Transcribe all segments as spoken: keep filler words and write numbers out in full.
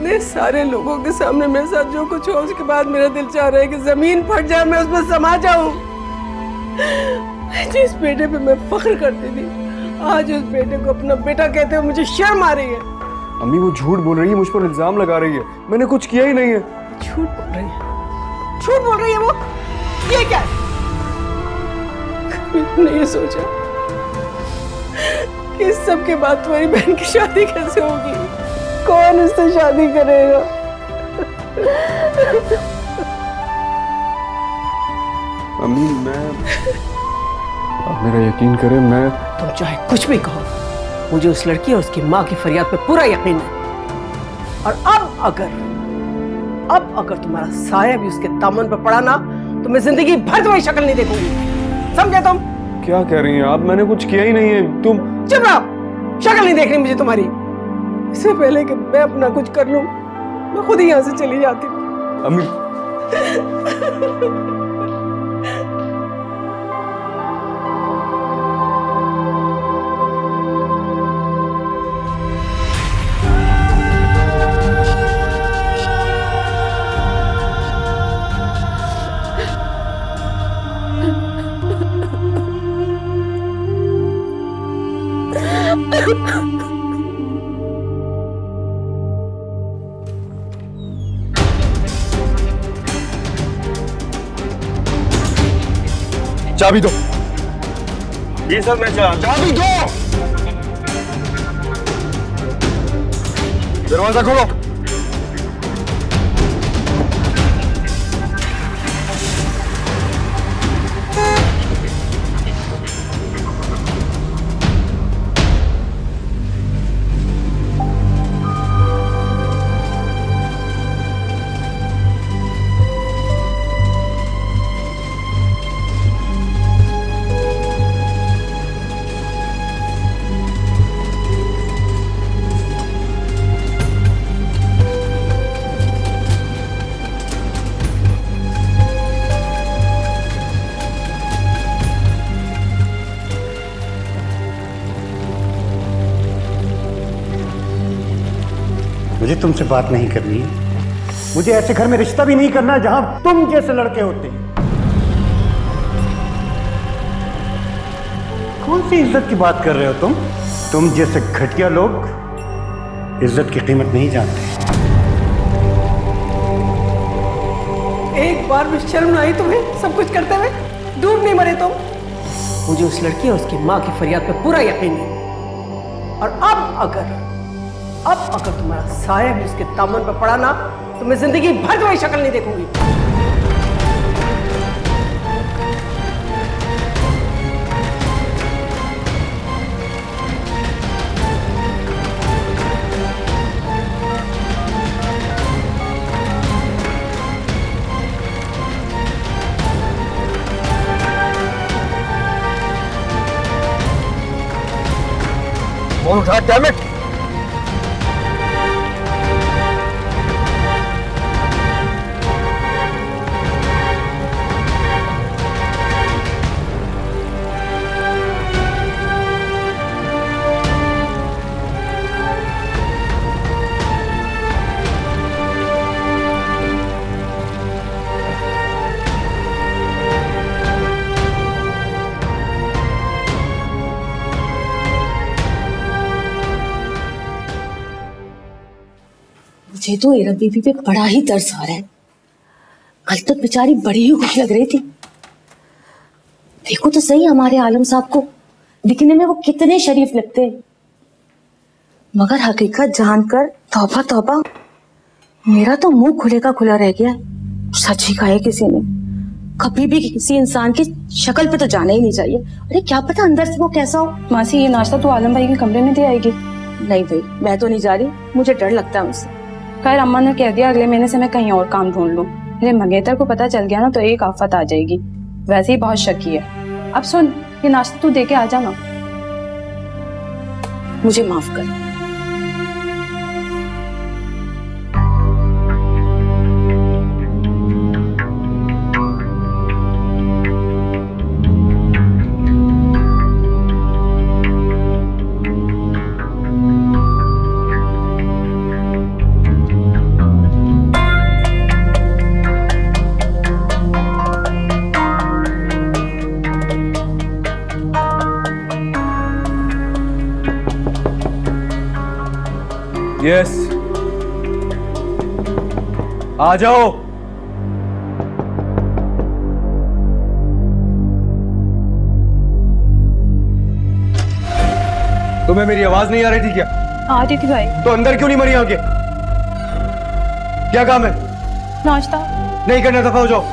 इतने सारे लोगों के सामने मेरे साथ जो कुछ हो उसके बाद मेरा दिल चाह रहा है कि जमीन फट जाए, मैं उसमें समा जाऊं। जिस बेटे पे मैं फख्र करती थी, आज उस बेटे को अपना बेटा कहते हुए मुझे शर्म आ रही है। अम्मी वो झूठ बोल रही है, मुझ पर इल्जाम लगा रही है, मैंने कुछ किया ही नहीं है। झूठ बोल रही है, झूठ बोल रही है वो? ये क्या है? कभी नहीं सोचा कि इस सब के बाद तुम्हारी बहन की शादी कैसे होगी, कौन उससे शादी करेगा? अम्मी मैं, आप मेरा यकीन करें, मैं तुम चाहे कुछ भी कहो, मुझे उस लड़की और उसकी माँ की फरियाद पे पूरा यकीन है। और अब अगर अब अगर तुम्हारा साया भी उसके दामन पर पड़ा ना, तो मैं जिंदगी भर तुम्हारी शक्ल नहीं देखूंगी, समझे तुम? क्या कह रही हैं आप? मैंने कुछ किया ही नहीं है। तुम चुप रहो, शक्ल नहीं देखनी मुझे तुम्हारी। इससे पहले कि मैं अपना कुछ कर लूं, मैं खुद ही यहाँ से चली जाती हूँ। अम्मी चाबी दो। जी सर, मैं चाह चाबी दो। दरवाजा खोलो। मुझे तुमसे बात नहीं करनी है। मुझे ऐसे घर में रिश्ता भी नहीं करना जहां तुम जैसे लड़के होते हैं। कौन सी इज्जत की बात कर रहे हो तुम? तुम जैसे घटिया लोग इज्जत की कीमत नहीं जानते। एक बार भी शर्म नहीं तुम्हें सब कुछ करते हुए? डूब नहीं मरे तुम? मुझे उस लड़की और उसकी माँ की फरियाद पे पूरा यकीन है। और अब अगर अब अगर तुम्हारा साया भी उसके दामन पर पड़ा ना, तो मैं जिंदगी भर तुम्हारी शक्ल नहीं देखूंगी। फोन उठा, डैम इट। मुझे तो एरब बीबी पे बड़ा ही तरस आ रहा है। कल तक बेचारी बड़ी ही खुश लग रही थी। देखो तो सही हमारे आलम साहब को, दिखने में वो कितने शरीफ लगते हैं, मगर हकीकत जानकर तौबा तौबा, मेरा तो मुंह खुले का खुला रह गया। सच ही कहा है किसी ने, कभी भी किसी इंसान की शक्ल पे तो जाना ही नहीं चाहिए। अरे क्या पता अंदर से वो कैसा हो। मासी, ये नाश्ता तो आलम भाई के कमरे में दे आएगी। नहीं भाई, मैं तो नहीं जा रही, मुझे डर लगता है उनसे। खैर अम्मा ने कह दिया अगले महीने से मैं कहीं और काम ढूंढ लूं। मेरे मंगेतर को पता चल गया ना तो एक आफत आ जाएगी। वैसे ही बहुत शकी है। अब सुन, ये नाश्ता तू दे के आ जाना। मुझे माफ कर। यस, आ जाओ। तुम्हें मेरी आवाज नहीं आ रही थी क्या? आ रही थी भाई। तो अंदर क्यों नहीं मरी आके? क्या काम है? नाश्ता नहीं करना, दफा हो जाओ।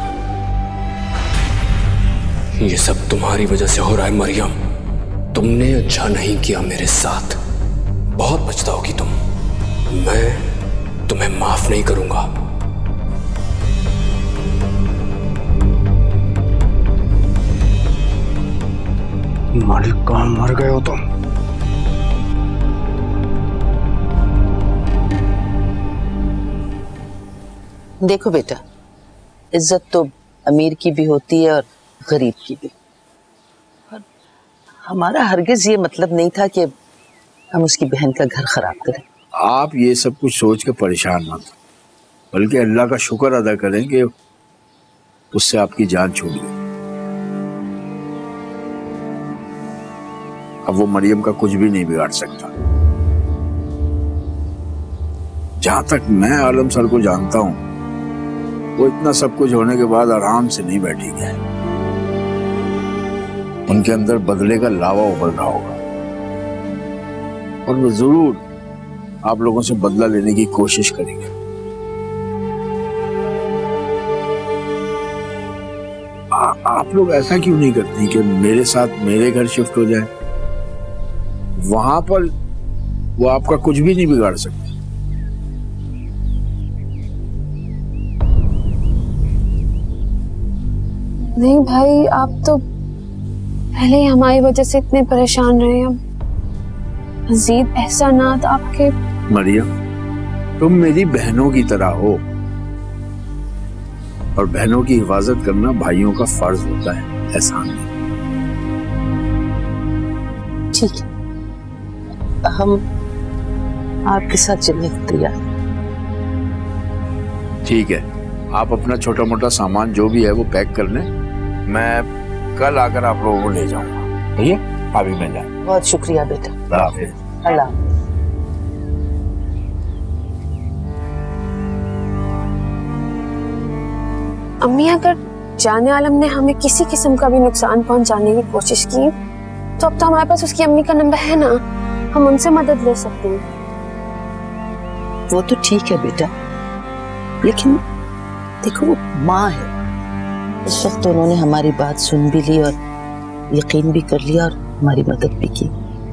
ये सब तुम्हारी वजह से हो रहा है मरियम। तुमने अच्छा नहीं किया मेरे साथ, बहुत पछताओगी तुम। मैं तुम्हें माफ नहीं करूंगा। मालिक, कहां मर गए हो तुम? देखो बेटा, इज्जत तो अमीर की भी होती है और गरीब की भी। और हमारा हरगिज ये मतलब नहीं था कि हम उसकी बहन का घर खराब करें। आप ये सब कुछ सोच के परेशान मत, बल्कि अल्लाह का शुक्र अदा करें कि उससे आपकी जान छूट गई। अब वो मरियम का कुछ भी नहीं बिगाड़ सकता। जहां तक मैं आलम सर को जानता हूं, वो इतना सब कुछ होने के बाद आराम से नहीं बैठेंगे। उनके अंदर बदले का लावा उबल रहा होगा और वो जरूर आप लोगों से बदला लेने की कोशिश करेंगे। आ, आप लोग ऐसा क्यों नहीं करते कि मेरे साथ मेरे घर शिफ्ट हो जाए? वहां पर वो आपका कुछ भी नहीं बिगाड़ सकते। नहीं भाई, आप तो पहले ही हमारी वजह से इतने परेशान रहे हैं। मजीद एहसानात आपके। मरियम, तुम मेरी बहनों की तरह हो और बहनों की हिफाजत करना भाइयों का फर्ज होता है, एहसान नहीं। ठीक है, हम आपके साथ चलने को तैयार हैं। ठीक है, आप अपना छोटा मोटा सामान जो भी है वो पैक कर लें। मैं कल आकर आप लोगों को ले जाऊंगा। ठीक है, अभी मैं जाऊँ। बहुत शुक्रिया बेटा। अल्लाह हाफिज़। अल्लाह हाफिज़। अम्मी, अगर जाने आलम ने हमें किसी किस्म का भी नुकसान पहुंचाने की कोशिश की तो अब तो हमारे पास उसकी अम्मी का नंबर है ना, हम उनसे मदद ले सकते हैं। वो तो ठीक है बेटा, लेकिन देखो वो माँ है। इस वक्त तो उन्होंने हमारी बात सुन भी ली और यकीन भी कर लिया और हमारी मदद भी की।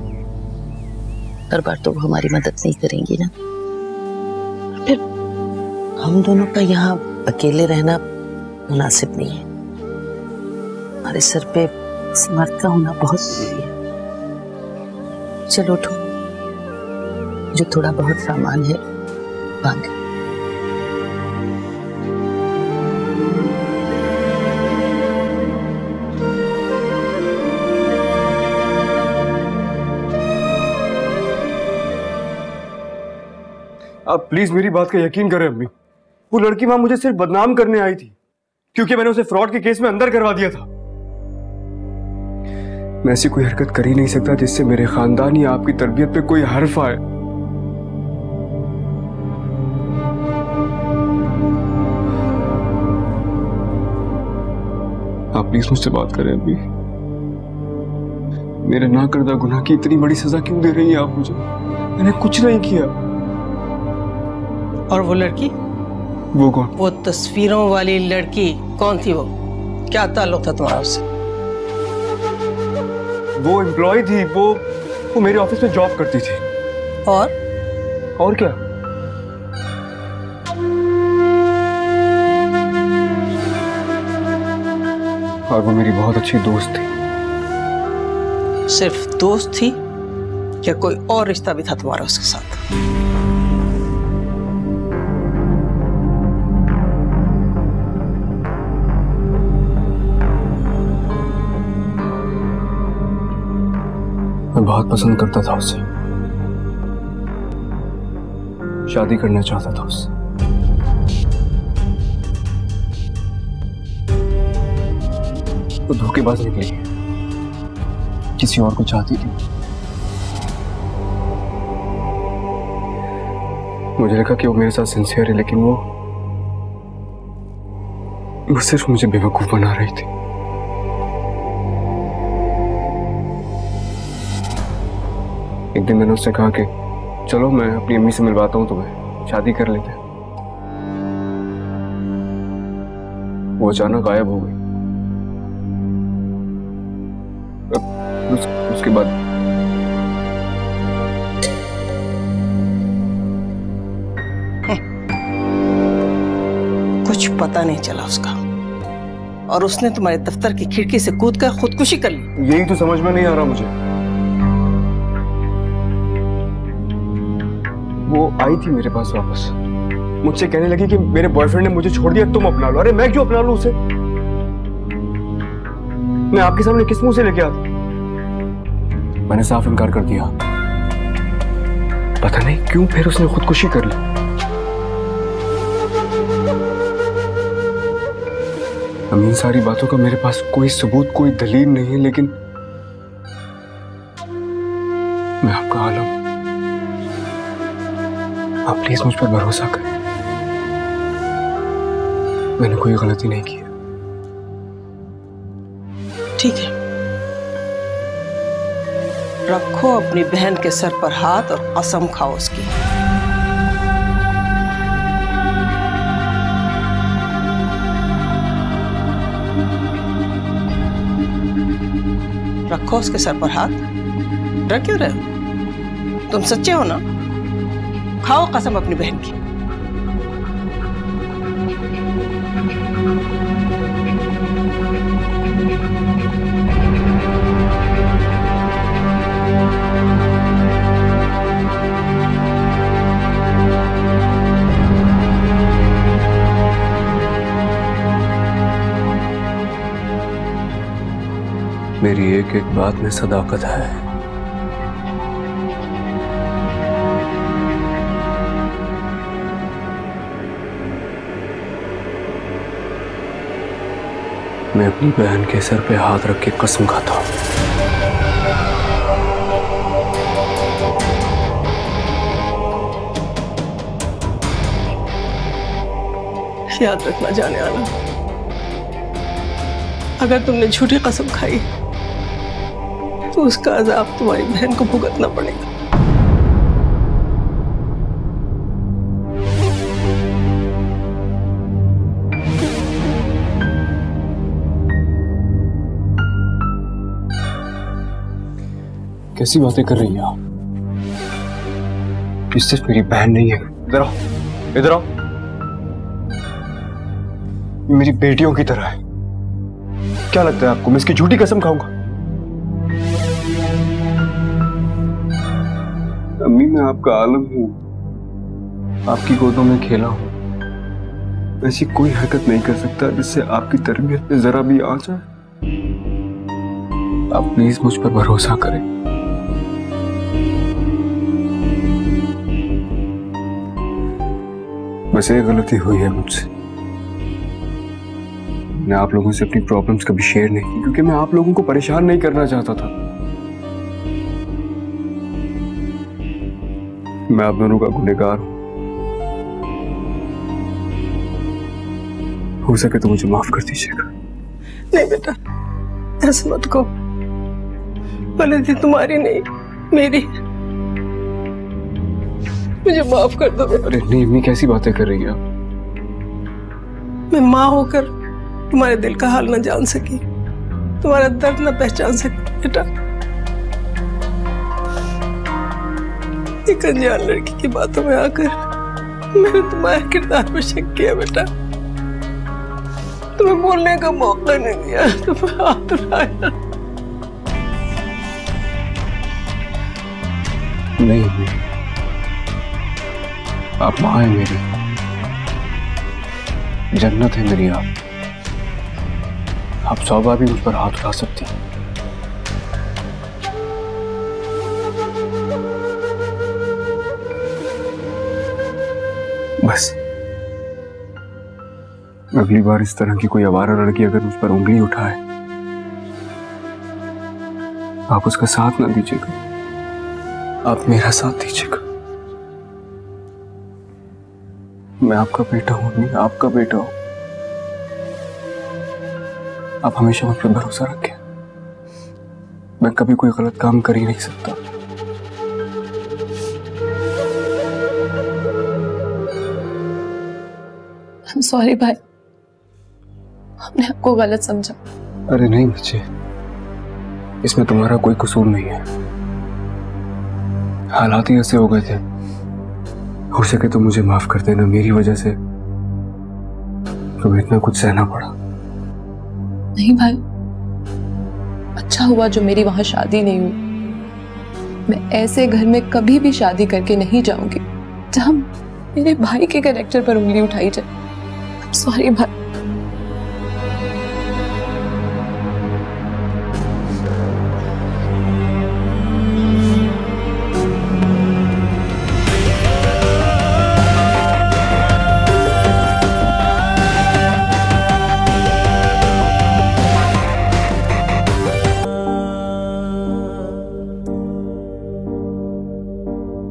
हर बार तो वो हमारी मदद नहीं करेंगी ना। फिर हम दोनों का यहाँ अकेले रहना मुनासिब नहीं है। हमारे सर पे इस मर्द का होना बहुत जरूरी है। चलो उठो, जो थोड़ा बहुत सामान है बांध। आप प्लीज मेरी बात का यकीन करें अम्मी। वो लड़की वहां मुझे सिर्फ बदनाम करने आई थी क्योंकि मैंने उसे फ्रॉड के केस में अंदर करवा दिया था। मैं ऐसी कोई हरकत कर ही नहीं सकता जिससे मेरे खानदान या आपकी तरबियत पे कोई हर्फ आए। आप प्लीज मुझसे बात करें अम्मी। मेरे ना करदा गुनाह की इतनी बड़ी सजा क्यों दे रही हैं आप मुझे? मैंने कुछ नहीं किया। और वो लड़की? वो कौन? वो तस्वीरों वाली लड़की कौन थी? वो क्या ताल्लुक था तुम्हारा उससे? वो एम्प्लॉय थी, वो वो मेरे ऑफिस में जॉब करती थी। और और क्या? और वो मेरी बहुत अच्छी दोस्त थी। सिर्फ दोस्त थी या कोई और रिश्ता भी था तुम्हारा उसके साथ? मैं बहुत पसंद करता था उसे, शादी करना चाहता था उससे। वो धोखेबाज निकली, किसी और को चाहती थी। मुझे लगा कि वो मेरे साथ सिंसियर है, लेकिन वो वो सिर्फ मुझे बेवकूफ बना रही थी। एक दिन मैंने उससे कहा कि चलो मैं अपनी अम्मी से मिलवाता हूँ तुम्हें, शादी कर लेते हैं। वो अचानक गायब हो गई। उस, उसके बाद कुछ पता नहीं चला उसका, और उसने तुम्हारे दफ्तर की खिड़की से कूद कर खुदकुशी कर ली। यही तो समझ में नहीं आ रहा मुझे। वो आई थी मेरे पास वापस, मुझसे कहने लगी कि मेरे बॉयफ्रेंड ने मुझे छोड़ दिया, तुम अपना लो। अरे मैं क्यों अपना लूं उसे? मैं आपके सामने किस मुंह से लेके आता? मैंने साफ इनकार कर दिया। पता नहीं क्यों फिर उसने खुदकुशी कर ली। इन सारी बातों का मेरे पास कोई सबूत, कोई दलील नहीं है, लेकिन मैं आपका आलम, आप प्लीज मुझ पर भरोसा करें। मैंने कोई गलती नहीं की। ठीक है, रखो अपनी बहन के सर पर हाथ और कसम खाओ उसकी। रखो उसके सर पर हाथ। डर क्यों रहे हो? तुम सच्चे हो ना? खाओ कसम अपनी बहन की। मेरी एक एक बात में सदाकत है। मैं अपनी बहन के सर पे हाथ रख के कसम खाता हूं। याद रखना जाने वाला, अगर तुमने झूठी कसम खाई तो उसका अजाब तुम्हारी बहन को भुगतना पड़ेगा। कैसी बातें कर रही हैं आप? ये सिर्फ मेरी बहन नहीं है। इधर आओ, इधर आओ। ये मेरी बेटियों की तरह है। क्या लगता है आपको मैं इसकी झूठी कसम खाऊंगा? अम्मी, मैं आपका आलम हूं, आपकी गोदों में खेला हूं। ऐसी कोई हरकत नहीं कर सकता जिससे आपकी तरबियत में जरा भी आ जाए। आप प्लीज मुझ पर भरोसा करें। बस एक गलती हुई है मुझसे, मैं आप लोगों से अपनी प्रॉब्लम्स कभी शेयर नहीं की, क्योंकि मैं आप लोगों को परेशान नहीं करना चाहता था। मैं आप दोनों का गुनहगार हूं। हो सके तो मुझे माफ कर दीजिएगा। नहीं बेटा, ऐसा मत कहो। गलती तुम्हारी नहीं, मेरी। मुझे माफ कर दो बेटा। अरे नहीं अम्मी, कैसी बातें कर रही हैं आप? मैं माँ होकर तुम्हारे दिल का हाल न जान सकी, तुम्हारा दर्द न पहचान सकी बेटा। एक अनजान लड़की की बातों में आकर मैंने तुम्हारे किरदार पर शक किया बेटा। तुम्हें बोलने का मौका नहीं दिया, तुम्हें हाथ उठाया। नहीं नहीं, आप माँ हैं मेरी, जन्नत है मेरी। आप आप सौ बार भी मुझ पर हाथ उठा सकती हैं। बस अगली बार इस तरह की कोई आवारा लड़की अगर मुझ पर उंगली उठाए, आप उसका साथ ना दीजिएगा, आप मेरा साथ दीजिएगा। मैं आपका बेटा हूं, नहीं आपका बेटा हूं। आप हमेशा मुझ पर भरोसा रखें। मैं कभी कोई गलत काम कर ही नहीं सकता। I'm sorry भाई, हमने आपको गलत समझा। अरे नहीं बच्चे, इसमें तुम्हारा कोई कसूर नहीं है। हालात ही ऐसे हो गए थे। हो सके तो मुझे माफ कर देना, मेरी वजह से तुम्हें इतना कुछ सहना पड़ा। नहीं भाई, अच्छा हुआ जो मेरी वहां शादी नहीं हुई। मैं ऐसे घर में कभी भी शादी करके नहीं जाऊंगी जहां मेरे भाई के कैरेक्टर पर उंगली उठाई जाए। सॉरी भाई।